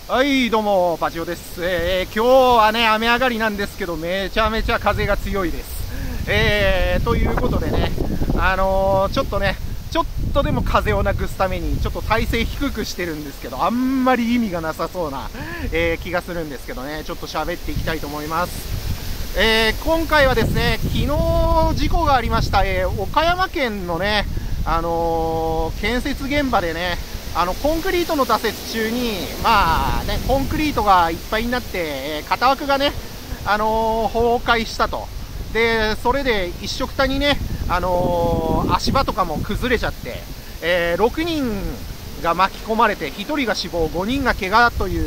はい、どうも、パチオです。今日はね、雨上がりなんですけど、めちゃめちゃ風が強いです。ということでね、ちょっとね、ちょっとでも風をなくすために、ちょっと体勢低くしてるんですけど、あんまり意味がなさそうな、気がするんですけどね、ちょっと喋っていきたいと思います。今回はですね、昨日事故がありました、岡山県のね、建設現場でね、コンクリートの挫折中に、コンクリートがいっぱいになって、型枠がね、崩壊したと。で、それで一緒くたにね、足場とかも崩れちゃって、6人が巻き込まれて、1人が死亡、5人が怪我という、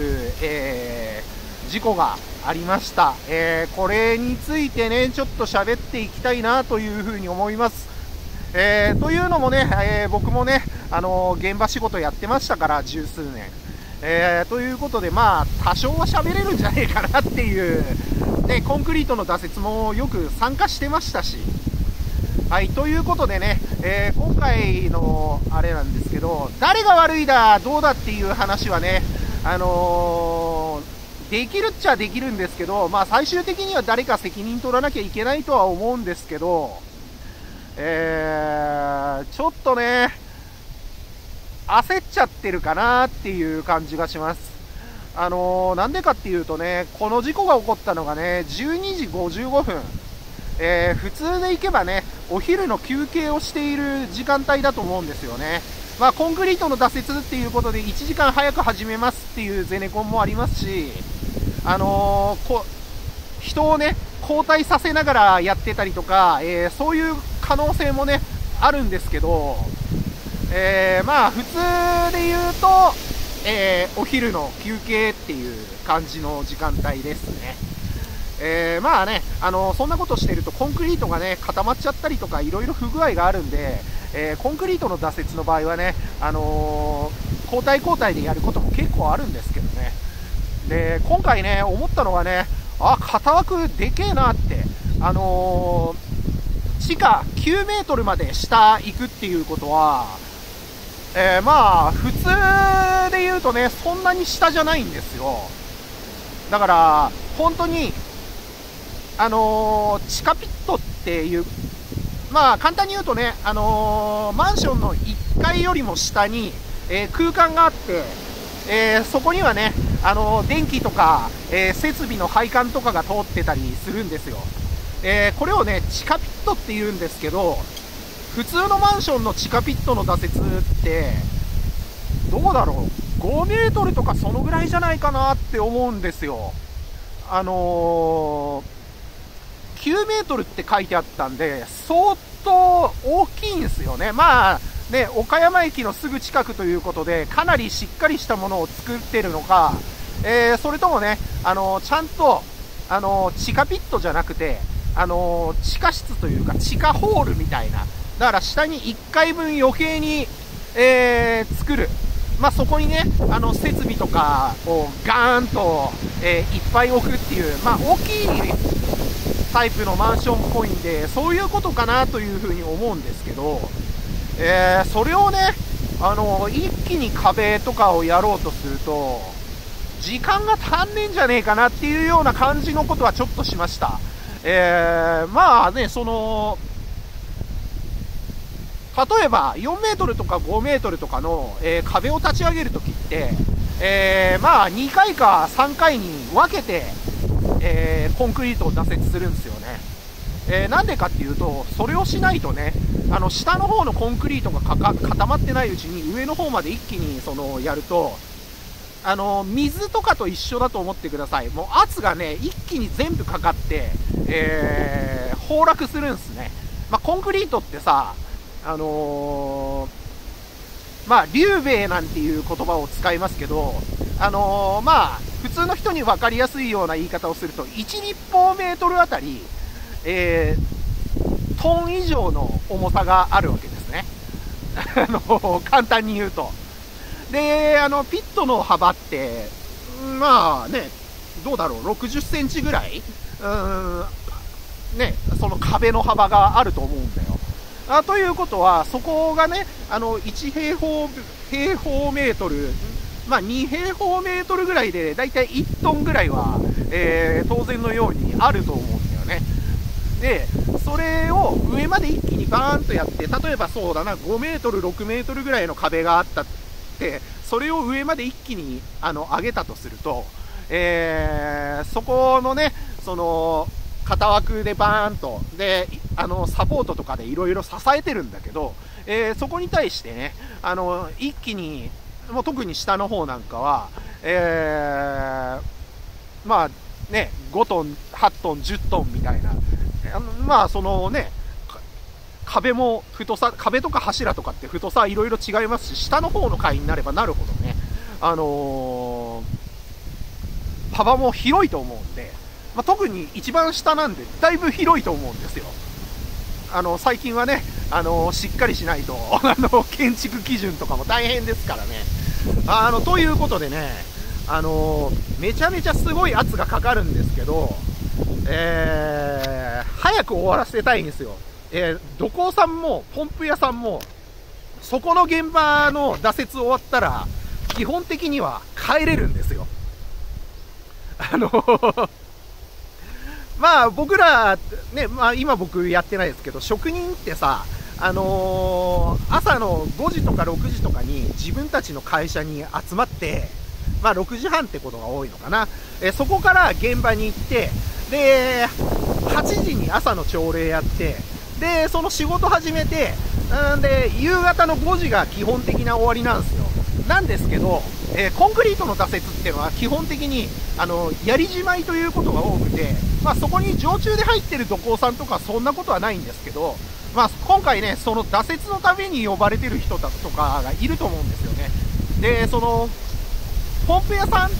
事故がありました。これについてね、ちょっと喋っていきたいなというふうに思います。というのもね、僕もね、現場仕事やってましたから、十数年。ということで、多少は喋れるんじゃねえかなっていう、ね、コンクリートの挫折もよく参加してましたし。はい、ということでね、今回のあれなんですけど、誰が悪いだ、どうだっていう話はね、できるっちゃできるんですけど、最終的には誰か責任取らなきゃいけないとは思うんですけど、ちょっとね、焦っちゃってるかなっていう感じがします。なんでかっていうとね、この事故が起こったのがね、12時55分。普通で行けばね、お昼の休憩をしている時間帯だと思うんですよね。コンクリートの挫折っていうことで1時間早く始めますっていうゼネコンもありますし、人をね、交代させながらやってたりとか、そういう可能性もね、あるんですけど、普通で言うと、お昼の休憩っていう感じの時間帯ですね。そんなことしてるとコンクリートがね、固まっちゃったりとか、いろいろ不具合があるんで、コンクリートの挫折の場合はね、交代交代でやることも結構あるんですけどね。で、今回ね、思ったのがね、型枠でけえなって、地下9メートルまで下行くっていうことは、普通で言うとね、そんなに下じゃないんですよ。だから、本当に、地下ピットっていう、簡単に言うとね、マンションの1階よりも下に、空間があって、そこにはね、電気とか、設備の配管とかが通ってたりするんですよ。これをね、地下ピットって言うんですけど、普通のマンションの地下ピットの挫折って、どうだろう、5メートルとかそのぐらいじゃないかなって思うんですよ。9メートルって書いてあったんで、相当大きいんですよね。岡山駅のすぐ近くということで、かなりしっかりしたものを作ってるのか、それともね、ちゃんと、地下ピットじゃなくて、地下室というか地下ホールみたいな、だから下に1階分余計に、作る。そこにね、設備とかをガーンと、いっぱい置くっていう、大きいタイプのマンションっぽいんで、そういうことかなというふうに思うんですけど、それをね、一気に壁とかをやろうとすると、時間が足んねえんじゃねえかなっていうような感じのことはちょっとしました。例えば4メートルとか5メートルとかの、壁を立ち上げるときって、2回か3回に分けて、コンクリートを挫折するんですよね。なんでかっていうと、それをしないとね、下の方のコンクリートが固まってないうちに上の方まで一気にやると、水とかと一緒だと思ってください。もう圧がね、一気に全部かかって、崩落するんですね。コンクリートってさ、リューベイなんていう言葉を使いますけど、普通の人に分かりやすいような言い方をすると、1立方メートルあたり、トン以上の重さがあるわけですね。簡単に言うと。で、ピットの幅って、どうだろう、60センチぐらいその壁の幅があると思うんだよ。ということは、そこがね、1平方メートル、 まあ、2平方メートルぐらいで、だいたい1トンぐらいは、当然のようにあると思うんだよね。で、それを上まで一気にバーンとやって、例えばそうだな、5メートル、6メートルぐらいの壁があったって、それを上まで一気に上げたとすると、そこのね、その、型枠でバーンと、で、サポートとかでいろいろ支えてるんだけど、そこに対してね、一気に、もう特に下の方なんかは、まあね、5トン、8トン、10トンみたいな、まあそのね、壁も太さ、壁とか柱とかって太さいろいろ違いますし、下の方の階になればなるほどね、幅も広いと思うんで、まあ、特に一番下なんでだいぶ広いと思うんですよ。最近はね、しっかりしないと建築基準とかも大変ですからね。ということでね、めちゃめちゃすごい圧がかかるんですけど、早く終わらせたいんですよ。土工さんもポンプ屋さんもそこの現場の打設終わったら基本的には帰れるんですよ。まあ僕らね、まあ今僕やってないですけど、職人ってさ、朝の5時とか6時とかに自分たちの会社に集まって、まあ6時半ってことが多いのかな。そこから現場に行って、で、8時に朝の朝礼やって、で、その仕事始めて、で、夕方の5時が基本的な終わりなんですよ。なんですけど、コンクリートの打設っていうのは基本的に、やりじまいということが多くて、まあそこに常駐で入ってる土工さんとかそんなことはないんですけど、まあ今回ね、その打設のために呼ばれてる人だとかがいると思うんですよね。で、その、ポンプ屋さんって、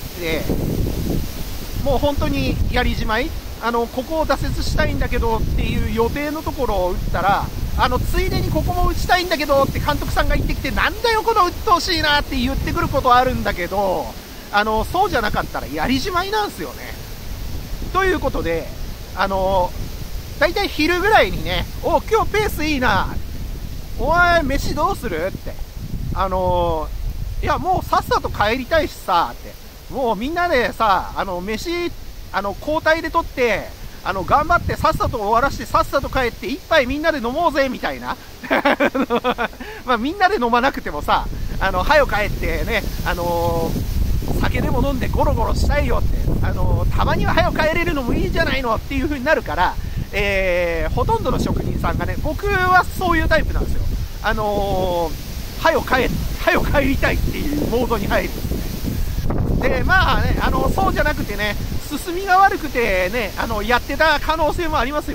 もう本当にやりじまい、ここを打設したいんだけどっていう予定のところを打ったら、ついでにここも打ちたいんだけどって監督さんが言ってきて、なんだよこの鬱陶しいなって言ってくることはあるんだけど、そうじゃなかったらやりじまいなんですよね。ということで、だいたい昼ぐらいにね、今日ペースいいな、お前飯どうするって、いやもうさっさと帰りたいしさって、もうみんなでさ、飯交代で取って、頑張ってさっさと終わらしてさっさと帰って一杯みんなで飲もうぜみたいなまあみんなで飲まなくてもさ、はよ帰ってね、酒でも飲んでゴロゴロしたいよって、たまにははよ帰れるのもいいじゃないのっていう風になるから、ほとんどの職人さんがね、僕はそういうタイプなんですよ。はよ帰りたいっていうモードに入るんですね。で、まあね、そうじゃなくてね、進みが悪くてね、やってた可能性もありますよ。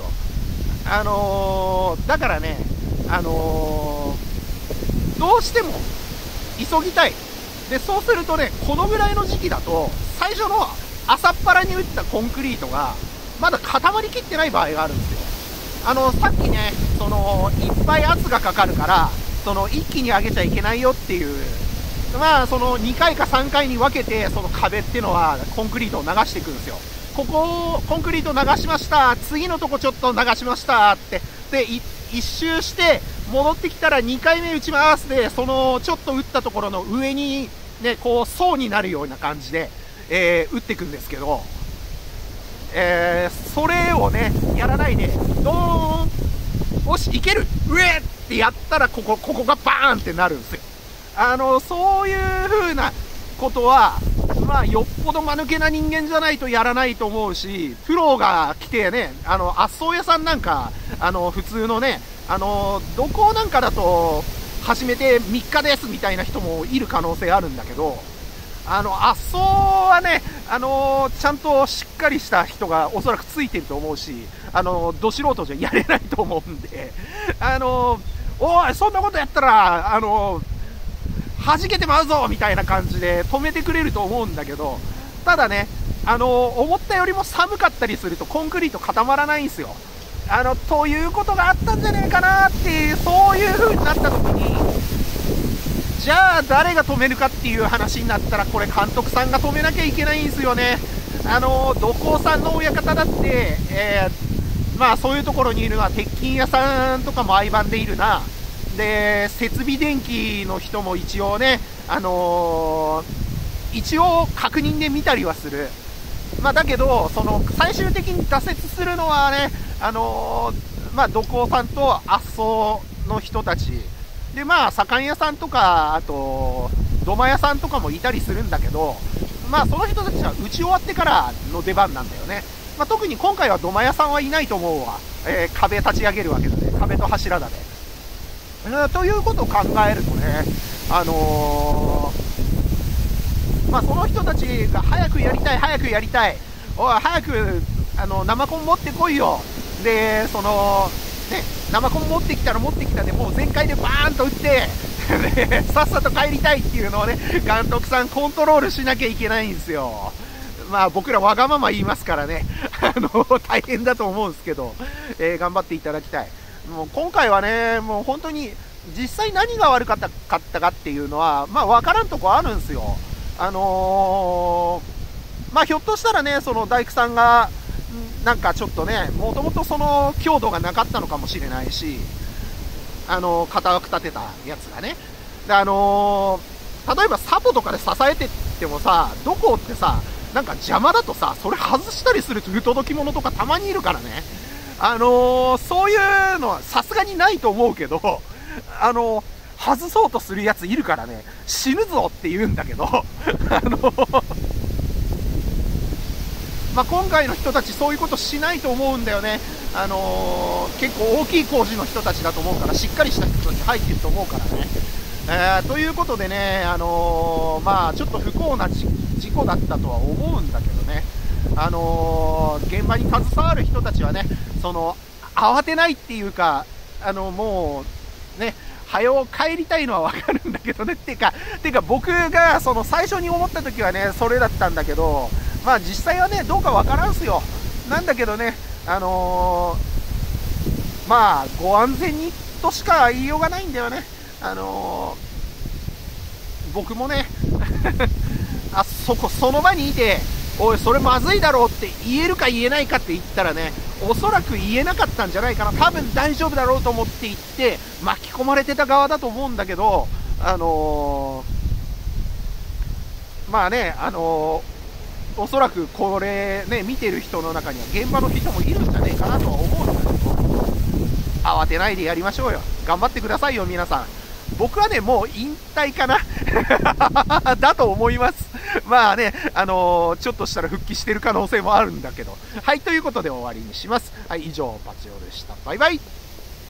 だからね、どうしても急ぎたい。で、そうするとね、このぐらいの時期だと、最初の朝っぱらに打ったコンクリートが、まだ固まりきってない場合があるんですよ。さっきね、いっぱい圧がかかるから、一気に上げちゃいけないよっていう、まあ、2回か3回に分けて、その壁っていうのは、コンクリートを流していくんですよ。ここ、コンクリート流しました。次のとこちょっと流しましたって。で、一周して、戻ってきたら2回目打ちますで、ちょっと打ったところの上に、ね、こう、層になるような感じで、打っていくんですけど、それをね、やらないで、ドーン、よし、いける上ってやったら、ここがバーンってなるんですよ。そういう風なことは、まあ、よっぽど間抜けな人間じゃないとやらないと思うし、プロが来てね、圧送屋さんなんか、普通のね、土工なんかだと、始めて3日ですみたいな人もいる可能性あるんだけど、圧送はね、ちゃんとしっかりした人がおそらくついてると思うし、ど素人じゃやれないと思うんで、おい、そんなことやったら、弾けてまうぞみたいな感じで止めてくれると思うんだけど、ただね、思ったよりも寒かったりするとコンクリート固まらないんですよ。ということがあったんじゃねえかなっていう、そういう風になった時に、じゃあ誰が止めるかっていう話になったら、これ監督さんが止めなきゃいけないんですよね。土工さんの親方だって、まあそういうところにいるのは鉄筋屋さんとかも相番でいるな。 一応確認で見たりはする。まあ、だけど、最終的に挫折するのはね、まあ、土工さんと圧送の人たち。で、まあ、左官屋さんとか、あと、土間屋さんとかもいたりするんだけど、まあ、その人たちは打ち終わってからの出番なんだよね。まあ、特に今回は土間屋さんはいないと思うわ。壁立ち上げるわけだね。壁と柱だね。ということを考えるとね、まあ、その人たちが早くやりたい、早くやりたい。おい、早く、生コン持ってこいよ。で、ね、生コン持ってきたら持ってきたで、もう全開でバーンと打って、で、さっさと帰りたいっていうのをね、監督さんコントロールしなきゃいけないんですよ。まあ僕らわがまま言いますからね、大変だと思うんですけど、頑張っていただきたい。もう今回はね、もう本当に実際何が悪かったかっていうのは、まあわからんとこあるんですよ。まあひょっとしたらね、その大工さんが、なんかちょっとね、もともとその強度がなかったのかもしれないし、型枠立てたやつがね。で、例えばサポとかで支えてってもさ、どこってさ、なんか邪魔だとさ、それ外したりする不届き者とかたまにいるからね。そういうのはさすがにないと思うけど、外そうとするやついるからね、死ぬぞって言うんだけど、まあ、今回の人たちそういうことしないと思うんだよね。結構大きい工事の人たちだと思うから、しっかりした人たち入ってると思うからね。ということでね、まあ、ちょっと不幸な事故だったとは思うんだけどね、現場に携わる人たちはね、慌てないっていうか、もう、ね、早う帰りたいのはわかるんだけどね、てか僕が最初に思った時はね、それだったんだけど、まあ実際はね、どうかわからんすよ。なんだけどね、まあ、ご安全にとしか言いようがないんだよね。僕もね、その場にいて、おい、それまずいだろうって言えるか言えないかって言ったらね、おそらく言えなかったんじゃないかな。多分大丈夫だろうと思って言って、巻き込まれてた側だと思うんだけど、まあね、おそらくこれね、見てる人の中には現場の人もいるんじゃねえかなとは思うんだけど、慌てないでやりましょうよ。頑張ってくださいよ、皆さん。僕はね、もう引退かなだと思います。まあね、ちょっとしたら復帰してる可能性もあるんだけど。はい、ということで終わりにします。はい、以上、パチオでした。バイバイ。